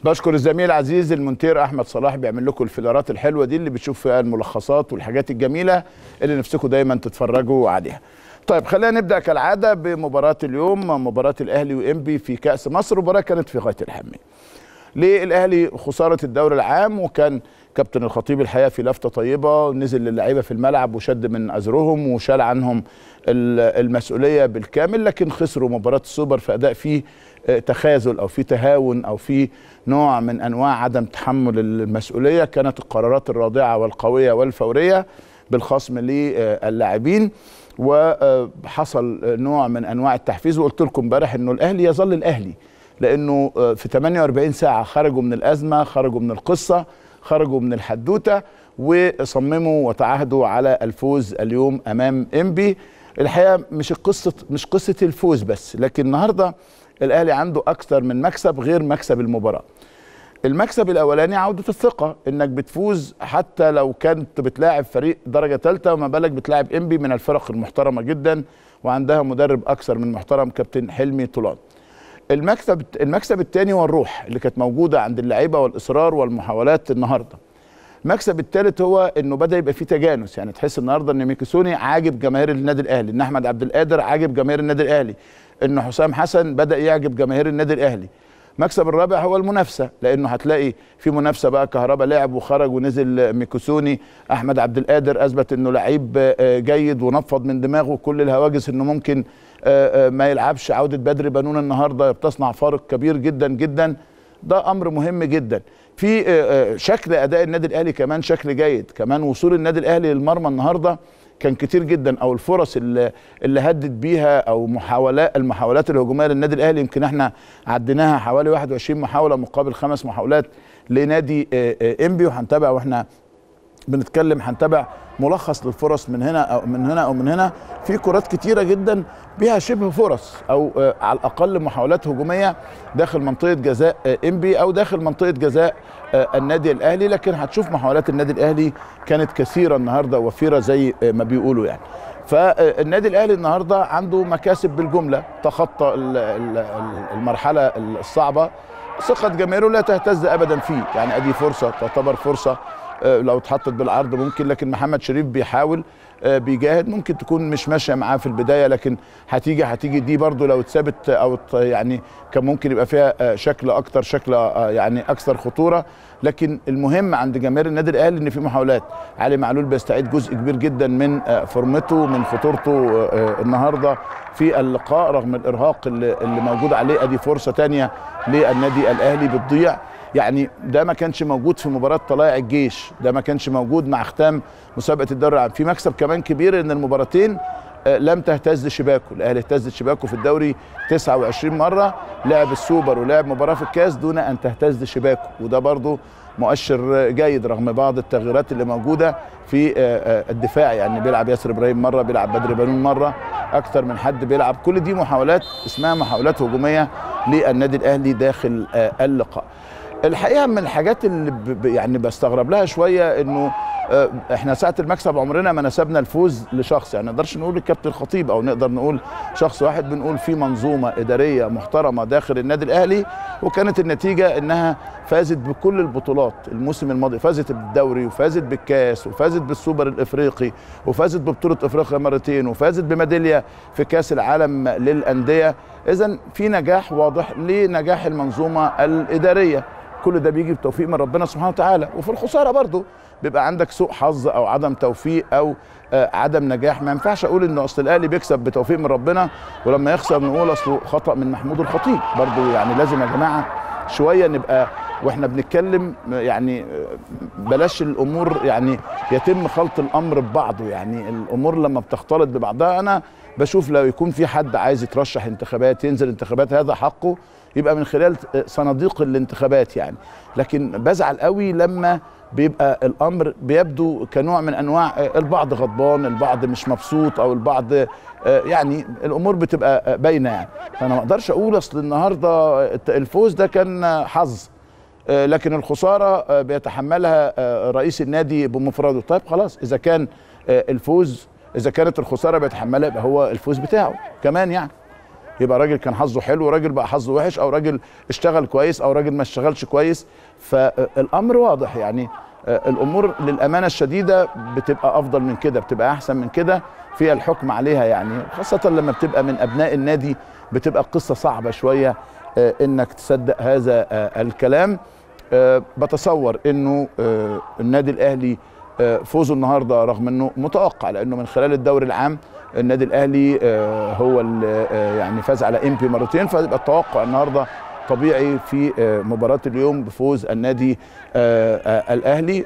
بشكر الزميل العزيز المونتير احمد صلاح بيعمل لكم الفيلرات الحلوه دي اللي بتشوف فيها الملخصات والحاجات الجميله اللي نفسكم دايما تتفرجوا عليها. طيب خلينا نبدا كالعاده بمباراه اليوم، مباراه الاهلي وانبي في كاس مصر. مباراه كانت في غايه الاهميه للاهلي، خساره الدوري العام، وكان كابتن الخطيب الحقيقه في لفته طيبه، نزل للعيبه في الملعب وشد من ازرهم وشال عنهم المسؤوليه بالكامل، لكن خسروا مباراه السوبر في اداء فيه تخاذل او في تهاون او في نوع من انواع عدم تحمل المسؤوليه. كانت القرارات الرادعه والقويه والفوريه بالخصم للاعبين، وحصل نوع من انواع التحفيز. وقلت لكم امبارح انه الاهلي يظل الاهلي، لانه في 48 ساعه خرجوا من الازمه، خرجوا من القصه، خرجوا من الحدوته، وصمموا وتعهدوا على الفوز اليوم امام انبي. الحقيقه مش قصه الفوز بس، لكن النهارده الاهلي عنده اكثر من مكسب غير مكسب المباراه. المكسب الاولاني عوده الثقه، انك بتفوز حتى لو كنت بتلاعب فريق درجه ثالثه، وما بالك بتلاعب انبي من الفرق المحترمه جدا وعندها مدرب اكثر من محترم كابتن حلمي طولان. المكسب الثاني هو الروح اللي كانت موجوده عند اللعيبه والاصرار والمحاولات النهارده. المكسب الثالث هو انه بدا يبقى فيه تجانس، يعني تحس النهارده ان ميكيسوني عاجب جماهير النادي الاهلي، ان احمد عبد القادر عاجب جماهير النادي الاهلي، ان حسام حسن بدا يعجب جماهير النادي الاهلي. المكسب الرابع هو المنافسه، لانه هتلاقي في منافسه بقى، كهربا لعب وخرج ونزل ميكيسوني، احمد عبد القادر اثبت انه لعيب جيد ونفض من دماغه كل الهواجس انه ممكن ما يلعبش. عوده بدر بنون النهارده بتصنع فارق كبير جدا جدا، ده امر مهم جدا. في شكل اداء النادي الاهلي كمان شكل جيد، كمان وصول النادي الاهلي للمرمى النهارده كان كتير جدا، او الفرص اللي هدت بيها او المحاولات الهجوميه للنادي الاهلي يمكن احنا عديناها حوالي 21 محاوله مقابل 5 محاولات لنادي انبي. وهنتابع واحنا بنتكلم هنتابع ملخص للفرص من هنا او من هنا او من هنا. في كرات كتيره جدا بها شبه فرص او على الاقل محاولات هجوميه داخل منطقه جزاء انبي او داخل منطقه جزاء النادي الاهلي، لكن هتشوف محاولات النادي الاهلي كانت كثيره النهارده وفيره زي ما بيقولوا يعني. فالنادي الاهلي النهارده عنده مكاسب بالجمله، تخطى المرحله الصعبه، ثقه جماهيره لا تهتز ابدا فيه، يعني ادي فرصه تعتبر فرصه لو اتحطت بالعرض ممكن، لكن محمد شريف بيحاول بيجاهد، ممكن تكون مش ماشيه معاه في البدايه، لكن هتيجي دي برضو لو اتثبت او يعني كان ممكن يبقى فيها شكل اكتر، شكل يعني اكثر خطوره. لكن المهم عند جماهير النادي الاهلي ان في محاولات. علي معلول بيستعيد جزء كبير جدا من فورمته، من خطورته النهارده في اللقاء رغم الارهاق اللي موجود عليه. ادي فرصه ثانيه للنادي الاهلي بتضيع، يعني ده ما كانش موجود في مباراه طلائع الجيش، ده ما كانش موجود مع ختام مسابقه الدوري العام. في مكسب كمان كبير ان المباراتين لم تهتز شباكه، الاهلي اهتز شباكه في الدوري 29 مره، لعب السوبر ولعب مباراه في الكاس دون ان تهتز شباكه، وده برضو مؤشر جيد رغم بعض التغييرات اللي موجوده في الدفاع، يعني بيلعب ياسر ابراهيم مره، بيلعب بدر بنون مره، اكتر من حد بيلعب. كل دي محاولات اسمها محاولات هجوميه للنادي الاهلي داخل اللقاء. الحقيقه من الحاجات اللي يعني بستغرب لها شويه انه احنا ساعه المكسب عمرنا ما نسبنا الفوز لشخص، يعني ما نقدرش نقول الكابتن الخطيب او نقدر نقول شخص واحد، بنقول في منظومه اداريه محترمه داخل النادي الاهلي، وكانت النتيجه انها فازت بكل البطولات الموسم الماضي، فازت بالدوري وفازت بالكاس وفازت بالسوبر الافريقي وفازت ببطوله افريقيا مرتين وفازت بميداليه في كاس العالم للانديه. اذا في نجاح واضح لنجاح المنظومه الاداريه، كل ده بيجي بتوفيق من ربنا سبحانه وتعالى. وفي الخساره برضو بيبقى عندك سوء حظ او عدم توفيق او عدم نجاح. ما ينفعش اقول ان اصل الاهلي بيكسب بتوفيق من ربنا ولما يخسر نقول اصله خطا من محمود الخطيب، برضو يعني لازم يا جماعه شويه نبقى واحنا بنتكلم يعني بلاش الامور يعني يتم خلط الامر ببعضه، يعني الامور لما بتختلط ببعضها انا بشوف لو يكون في حد عايز يترشح انتخابات ينزل انتخابات هذا حقه، يبقى من خلال صناديق الانتخابات يعني. لكن بزعل قوي لما بيبقى الامر بيبدو كنوع من انواع البعض غضبان، البعض مش مبسوط، او البعض يعني الامور بتبقى باينه يعني. فانا ما اقدرش اقول اصل النهارده الفوز ده كان حظ، لكن الخساره بيتحملها رئيس النادي بمفرده. طيب خلاص، اذا كان الفوز، اذا كانت الخساره بيتحملها يبقى هو الفوز بتاعه كمان يعني. يبقى راجل كان حظه حلو وراجل بقى حظه وحش، او راجل اشتغل كويس او راجل ما اشتغلش كويس. فالامر واضح يعني. الامور للامانه الشديده بتبقى افضل من كده، بتبقى احسن من كده في الحكم عليها يعني، خاصه لما بتبقى من ابناء النادي بتبقى القصه صعبه شويه انك تصدق هذا الكلام. بتصور انه النادي الاهلي فوزه النهارده رغم انه متوقع، لانه من خلال الدوري العام النادي الاهلي هو اللي يعني فاز على انبي مرتين، فيبقى التوقع النهارده طبيعي في مباراه اليوم بفوز النادي الاهلي.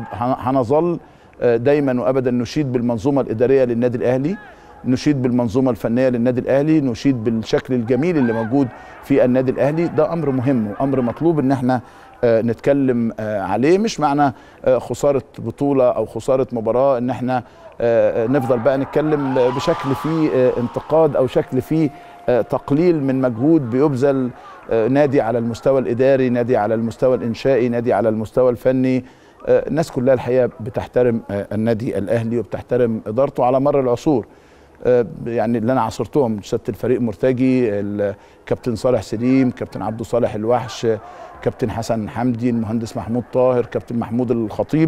هنظل دايما وابدا نشيد بالمنظومه الاداريه للنادي الاهلي، نشيد بالمنظومه الفنيه للنادي الاهلي، نشيد بالشكل الجميل اللي موجود في النادي الاهلي. ده امر مهم وامر مطلوب ان احنا نتكلم عليه. مش معنى خساره بطوله او خساره مباراه ان احنا نفضل بقى نتكلم بشكل فيه انتقاد او شكل فيه تقليل من مجهود بيبذل نادي على المستوى الاداري، نادي على المستوى الانشائي، نادي على المستوى الفني. الناس كلها الحقيقه بتحترم النادي الاهلي وبتحترم ادارته على مر العصور. يعني اللي انا عاصرتهم سياده الفريق مرتجي، الكابتن صالح سليم، كابتن عبده صالح الوحش، كابتن حسن حمدي، المهندس محمود طاهر، كابتن محمود الخطيب.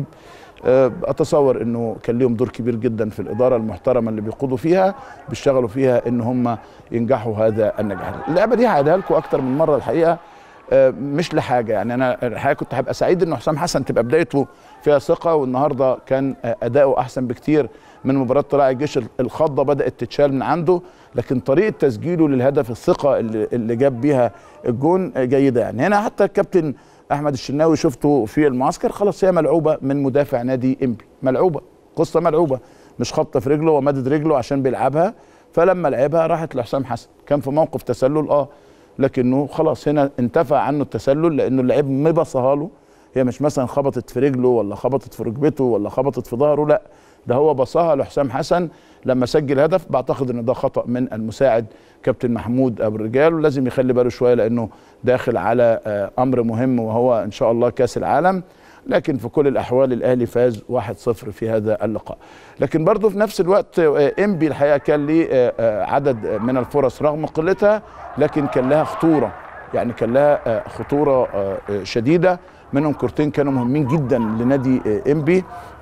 اتصور انه كان لهم دور كبير جدا في الاداره المحترمه اللي بيقودوا فيها، بيشتغلوا فيها ان هم ينجحوا هذا النجاح. اللعبه دي هعيدها لكم اكتر من مره الحقيقه، مش لحاجه يعني. انا الحقيقه كنت هبقى سعيد ان حسام حسن تبقى بدايته فيها ثقه، والنهارده كان اداؤه احسن بكتير من مباراه طلائع الجيش. الخضه بدات تتشال من عنده، لكن طريقه تسجيله للهدف، الثقه اللي جاب بيها الجون جيده يعني. هنا حتى الكابتن احمد الشناوي شفته في المعسكر، خلاص هي ملعوبه من مدافع نادي انبي، ملعوبه قصه ملعوبه، مش خبطه في رجله ومدد رجله عشان بيلعبها، فلما لعبها راحت لحسام حسن. كان في موقف تسلل لكنه خلاص هنا انتفى عنه التسلل، لانه اللعيب مبصها له. هي مش مثلا خبطت في رجله ولا خبطت في ركبته ولا خبطت في ظهره، لا ده هو بصها لحسام حسن لما سجل هدف. بعتقد ان ده خطأ من المساعد كابتن محمود ابو الرجال، ولازم يخلي باله شويه لانه داخل على امر مهم وهو ان شاء الله كاس العالم. لكن في كل الاحوال الاهلي فاز 1-0 في هذا اللقاء. لكن برضه في نفس الوقت انبي الحقيقه كان ليه عدد من الفرص رغم قلتها، لكن كان لها خطوره، يعني كان لها خطوره شديده. منهم كورتين كانوا مهمين جدا لنادي انبي.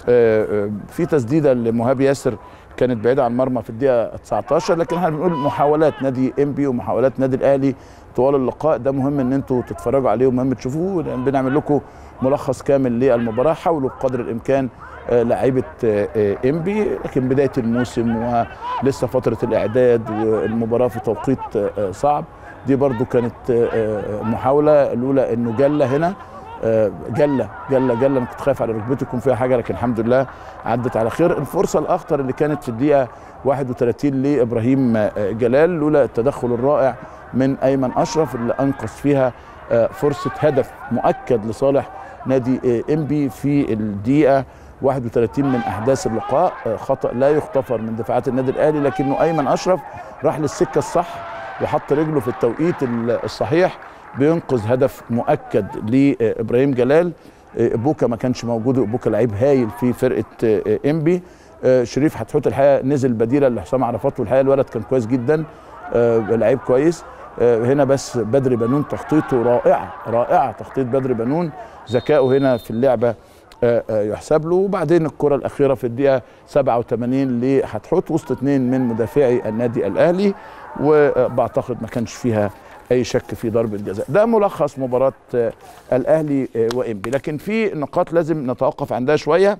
في تسديده لمهاب ياسر كانت بعيده عن المرمى في الدقيقه 19، لكن احنا بنقول محاولات نادي انبي ومحاولات نادي الاهلي طوال اللقاء ده مهم ان انتوا تتفرجوا عليه ومهم تشوفوه. بنعمل لكم ملخص كامل للمباراه. حاولوا بقدر الامكان لعيبه انبي، لكن بدايه الموسم ولسه فتره الاعداد والمباراه في توقيت صعب، دي برضو كانت محاوله لولا انه جله هنا جله انا كنت خايف على ركبتي يكون فيها حاجه، لكن الحمد لله عدت على خير. الفرصه الاخطر اللي كانت في الدقيقه 31 لابراهيم جلال، لولا التدخل الرائع من ايمن اشرف اللي انقذ فيها فرصه هدف مؤكد لصالح نادي انبي في الدقيقه 31 من احداث اللقاء. خطا لا يغتفر من دفاعات النادي الاهلي، لكنه ايمن اشرف راح للسكه الصح وحط رجله في التوقيت الصحيح بينقذ هدف مؤكد لابراهيم جلال. بوكا ما كانش موجود، بوكا لعيب هايل في فرقه انبي. شريف حتحوت الحقيقه نزل بديلا لحسام عرفات، والحقيقه الولد كان كويس جدا، لعيب كويس. هنا بس بدر بنون تخطيطه رائعه تخطيط بدر بنون، ذكائه هنا في اللعبه يحسب له. وبعدين الكره الاخيره في الدقيقه 87 لحتحوت وسط اثنين من مدافعي النادي الاهلي، وبعتقد ما كانش فيها اي شك في ضربه جزاء. ده ملخص مباراه الاهلي وانبي. لكن في نقاط لازم نتوقف عندها شويه.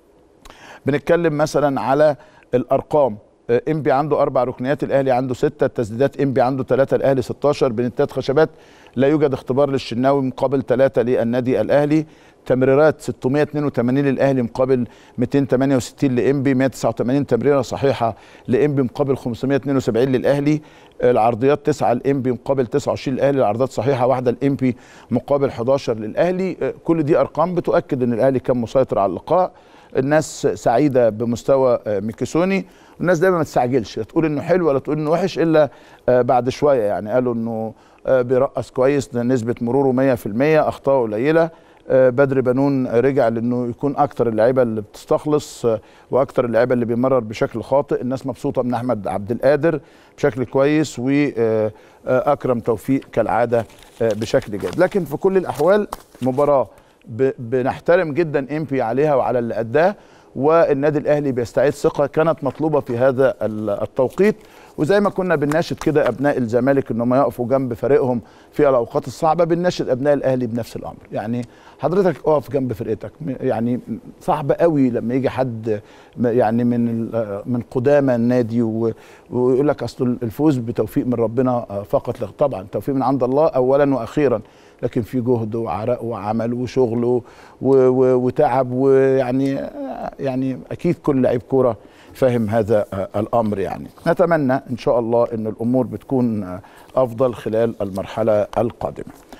بنتكلم مثلا على الارقام. انبي عنده 4 ركنيات، الاهلي عنده 6. التسديدات انبي عنده 3، الاهلي 16. بنتات خشبات لا يوجد اختبار للشناوي مقابل 3 للنادي الاهلي. تمريرات 682 للاهلي مقابل 268 لانبي. 189 تمريره صحيحه لانبي مقابل 572 للاهلي. العرضيات 9 لانبي مقابل 29 للاهلي. العرضيات صحيحه 1 لانبي مقابل 11 للاهلي. كل دي ارقام بتؤكد ان الاهلي كان مسيطر على اللقاء. الناس سعيده بمستوى ميكيسوني. الناس دايما ما تستعجلش، لا تقول انه حلو ولا تقول انه وحش الا بعد شويه. يعني قالوا انه بيرقص كويس، نسبه مروره 100%، اخطاء قليله. بدر بنون رجع لانه يكون اكتر اللعيبه اللي بتستخلص واكتر اللعيبه اللي بيمرر بشكل خاطئ. الناس مبسوطه من احمد عبد القادر بشكل كويس، واكرم توفيق كالعاده بشكل جيد. لكن في كل الاحوال مباراه بنحترم جدا امبي عليها وعلى اللي اداه، والنادي الاهلي بيستعيد ثقه كانت مطلوبه في هذا التوقيت. وزي ما كنا بنناشد كده ابناء الزمالك انهم يقفوا جنب فريقهم في الاوقات الصعبه، بنناشد ابناء الاهلي بنفس الامر. يعني حضرتك اقف جنب فرقتك. يعني صعب قوي لما يجي حد يعني من قدامى النادي ويقول لك اصل الفوز بتوفيق من ربنا فقط. طبعا توفيق من عند الله اولا واخيرا، لكن في جهد وعرق وعمل وشغل وتعب، ويعني اكيد كل لعيب كوره فاهم هذا الامر. يعني نتمنى ان شاء الله ان الامور بتكون افضل خلال المرحله القادمه.